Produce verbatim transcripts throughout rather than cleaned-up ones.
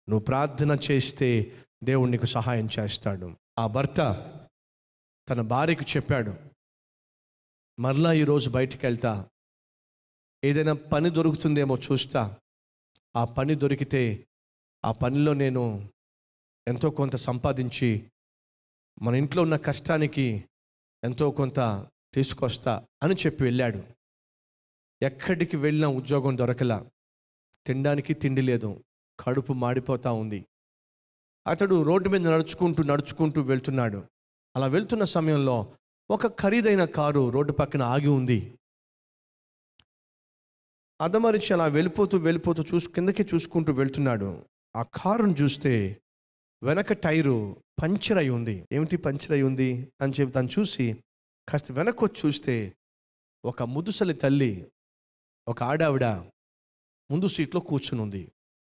నువ్వు ప్రార్థన చేస్తే దేవుడు నీకు సహాయం చేస్తాడు. ఆ భర్త తన భార్యకు చెప్పాడు, మరలా ఈరోజు బయటికి వెళ్తా, ఏదైనా పని దొరుకుతుందేమో చూస్తా, ఆ పని దొరికితే ఆ పనిలో నేను ఎంతో కొంత సంపాదించి మన ఇంట్లో ఉన్న కష్టానికి ఎంతో కొంత తీసుకొస్తా అని చెప్పి వెళ్ళాడు. ఎక్కడికి వెళ్ళినా ఉద్యోగం దొరకలా, తినడానికి తిండి లేదు, కడుపు మాడిపోతూ ఉంది. అతడు రోడ్డు మీద నడుచుకుంటూ నడుచుకుంటూ వెళ్తున్నాడు. అలా వెళ్తున్న సమయంలో ఒక ఖరీదైన కారు రోడ్డు పక్కన ఆగి ఉంది. అదమరిచి అలా వెళ్ళిపోతూ వెళ్ళిపోతూ చూసు కిందకి చూసుకుంటూ వెళ్తున్నాడు. ఆ కారును చూస్తే వెనక టైరు పంచర్ అయి ఉంది. ఏమిటి పంచర్ అయి ఉంది అని చెప్పి తను చూసి కాస్త వెనక్కి వచ్చి చూస్తే ఒక ముదుసలి తల్లి, ఒక ఆడావిడ ముందు సీట్లో కూర్చుని ఉంది.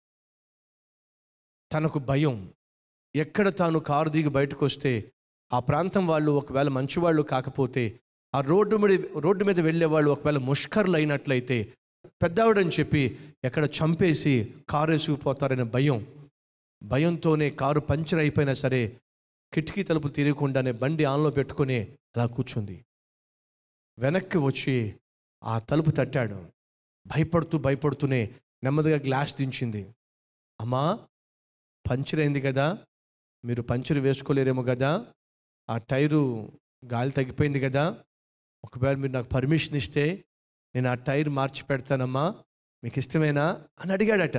తనకు భయం, ఎక్కడ తాను కారు దిగి బయటకు వస్తే ఆ ప్రాంతం వాళ్ళు ఒకవేళ మంచివాళ్ళు కాకపోతే, ఆ రోడ్డు మీద రోడ్డు మీద వెళ్ళే వాళ్ళు ఒకవేళ ముష్కర్లు అయినట్లయితే పెద్దావిడని చెప్పి ఎక్కడ చంపేసి కారు వేసుకుపోతారనే భయం. భయంతోనే కారు పంచర్ అయిపోయినా సరే కిటికీ తలుపు తీరకుండానే బండి ఆన్లో పెట్టుకుని అలా కూర్చుంది. వెనక్కి వచ్చి ఆ తలుపు తట్టాడు. భయపడుతూ భయపడుతూనే నెమ్మదిగా గ్లాస్ దించింది. అమ్మా, పంచర్ అయింది కదా, మీరు పంచర్ వేసుకోలేరేమో కదా, ఆ టైరు గాలి తగ్గిపోయింది కదా, ఒకవేళ మీరు నాకు పర్మిషన్ ఇస్తే నేను ఆ టైర్ మార్చి పెడతానమ్మా, మీకు ఇష్టమేనా అని అడిగాడట.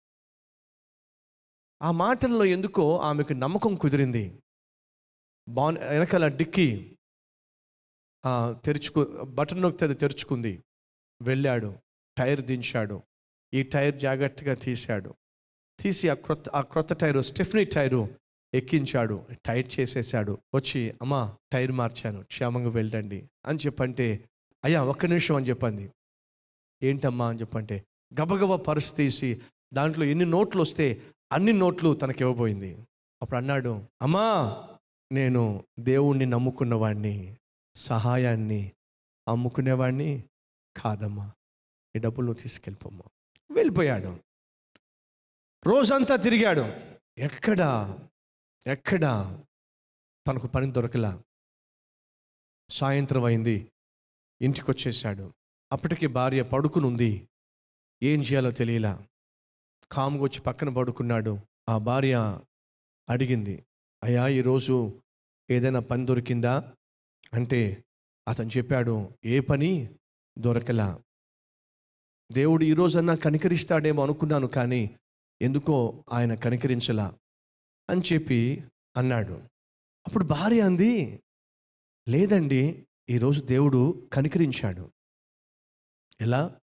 ఆ మాటల్లో ఎందుకో ఆమెకు నమ్మకం కుదిరింది. బాన్ వెనకాల డిక్కీ తెరుచుకు బటన్ నొక్కితే అది తెరుచుకుంది. వెళ్ళాడు, టైర్ దించాడు. ఈ టైర్ జాగ్రత్తగా తీశాడు. తీసి ఆ క్రొత్త ఆ క్రొత్త టైరు, స్టెఫ్నీ టైరు ఎక్కించాడు, టైట్ చేసేసాడు. వచ్చి అమ్మా టైర్ మార్చాను, క్షేమంగా వెళ్ళండి అని చెప్పంటే, అయ్యా ఒక్క నిమిషం అని చెప్పండి. ఏంటమ్మా అని చెప్పంటే గబగబా పర్స్ తీసి దాంట్లో ఎన్ని నోట్లు వస్తే అన్ని నోట్లు తనకి ఇవ్వబోయింది. అప్పుడు అన్నాడు, అమ్మా నేను దేవుణ్ణి నమ్ముకున్నవాడిని, సహాయాన్ని అమ్ముకునేవాడిని కాదమ్మా, ఈ డబ్బులు నువ్వు తీసుకెళ్ళిపోమ్మా. వెళ్ళిపోయాడు. రోజంతా తిరిగాడు, ఎక్కడా ఎక్కడా తనకు పని దొరకలా. సాయంత్రం అయింది, ఇంటికి వచ్చేసాడు. అప్పటికి భార్య పడుకుని ఉంది, ఏం చేయాలో తెలియలా. కాముగా వచ్చి పక్కన పడుకున్నాడు. ఆ భార్య అడిగింది, అయ్యా ఈరోజు ఏదైనా పని దొరికిందా అంటే అతను చెప్పాడు, ఏ పని దొరకలా. దేవుడు ఈరోజన్నా కనికరిస్తాడేమో అనుకున్నాను, కానీ ఎందుకో ఆయన కనికరించలా అని చెప్పి అన్నాడు. అప్పుడు భార్య అంది, లేదండి ఈరోజు దేవుడు కనికరించాడు. ఎలా?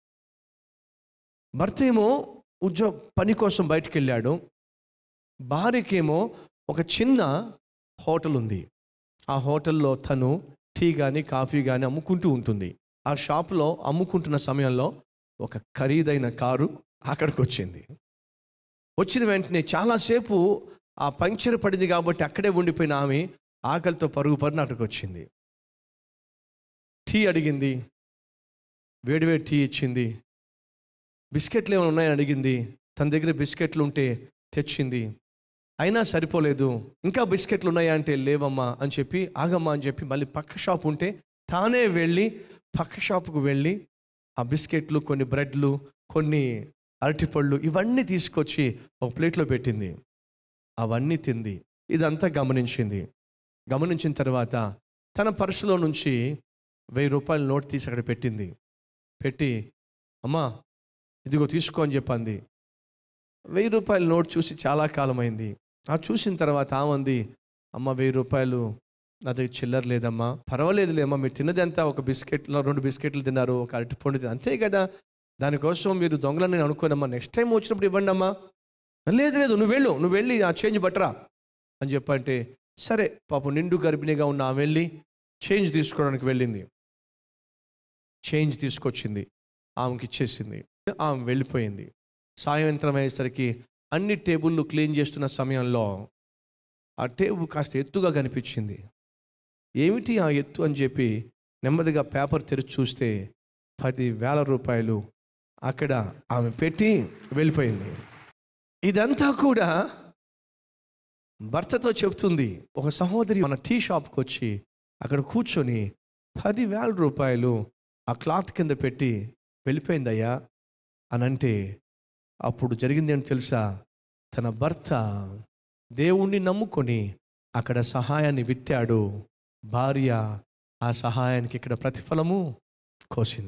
భర్త ఏమో ఉద్యోగ పని కోసం బయటికి వెళ్ళాడు, భార్యకేమో ఒక చిన్న హోటల్ ఉంది. ఆ హోటల్లో తను టీ కానీ కాఫీ కానీ అమ్ముకుంటూ ఉంటుంది. ఆ షాప్లో అమ్ముకుంటున్న సమయంలో ఒక ఖరీదైన కారు అక్కడికి వచ్చింది. వచ్చిన వెంటనే చాలాసేపు ఆ పంక్చర్ పడింది కాబట్టి అక్కడే ఉండిపోయిన ఆమె ఆకలితో పరుగు పరున అక్కడికి వచ్చింది. టీ అడిగింది, వేడివేడి టీ ఇచ్చింది. బిస్కెట్లు ఏమైనా ఉన్నాయని అడిగింది. తన దగ్గర బిస్కెట్లు ఉంటే తెచ్చింది. అయినా సరిపోలేదు. ఇంకా బిస్కెట్లు ఉన్నాయా అంటే లేవమ్మా అని చెప్పి, ఆగమ్మా అని చెప్పి మళ్ళీ పక్క షాప్ ఉంటే తానే వెళ్ళి పక్క షాపుకు వెళ్ళి ఆ బిస్కెట్లు, కొన్ని బ్రెడ్లు, కొన్ని అరటిపళ్ళు ఇవన్నీ తీసుకొచ్చి ఒక ప్లేట్లో పెట్టింది. అవన్నీ తింది. ఇదంతా గమనించింది. గమనించిన తర్వాత తన పర్సులో నుంచి వెయ్యి రూపాయల నోట్ తీసి అక్కడ పెట్టింది. పెట్టి, అమ్మా ఇదిగో తీసుకో అని చెప్పింది. వెయ్యి రూపాయల నోట్ చూసి చాలా కాలమైంది. ఆ చూసిన తర్వాత ఆమంది, అమ్మ వెయ్యి రూపాయలు నా దగ్గర చిల్లర లేదమ్మా. పర్వాలేదులేమ్మా, మీరు తిన్నది అంతా ఒక బిస్కెట్లో రెండు బిస్కెట్లు తిన్నారు, ఒక అరటిపండు తిన్నారు, అంతే కదా, దానికోసం మీరు దొంగలని నేను అనుకోనమ్మా, నెక్స్ట్ టైం వచ్చినప్పుడు ఇవ్వండి అమ్మా. లేదు లేదు నువ్వు వెళ్ళు, నువ్వు వెళ్ళి ఆ చేంజ్ బట్టరా అని చెప్పంటే, సరే పాపం నిండు గర్భిణిగా ఉన్న ఆమె వెళ్ళి చేంజ్ తీసుకోవడానికి వెళ్ళింది. చేంజ్ తీసుకొచ్చింది, ఆమెకి ఇచ్చేసింది. ఆమె వెళ్ళిపోయింది. సాయంత్రం అయ్యేసరికి అన్ని టేబుళ్ళు క్లీన్ చేస్తున్న సమయంలో ఆ టేబుల్ కాస్త ఎత్తుగా కనిపించింది. ఏమిటి ఆ ఎత్తు అని చెప్పి నెమ్మదిగా పేపర్ తెరిచి చూస్తే పది వేల రూపాయలు అక్కడ ఆమె పెట్టి వెళ్ళిపోయింది. ఇదంతా కూడా భర్తతో చెప్తుంది. ఒక సహోదరి మన టీ షాప్కి వచ్చి అక్కడ కూర్చొని పదివేల రూపాయలు ఆ క్లాత్ కింద పెట్టి వెళ్ళిపోయిందయ్యా అని అంటే, అప్పుడు జరిగింది ఏంటి తెలుసా? తన భర్త దేవుణ్ణి నమ్ముకొని అక్కడ సహాయాన్ని విత్తాడు. భార్య ఆ సహాయానికి ఇక్కడ ప్రతిఫలము కోసింది.